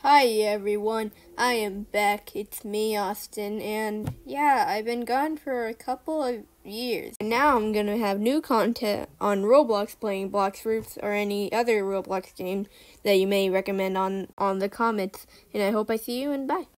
Hi everyone, I am back. It's me, Austin, and yeah, I've been gone for a couple of years. And now I'm gonna have new content on Roblox, playing Blox Fruits or any other Roblox game that you may recommend on the comments. And I hope I see you, and bye.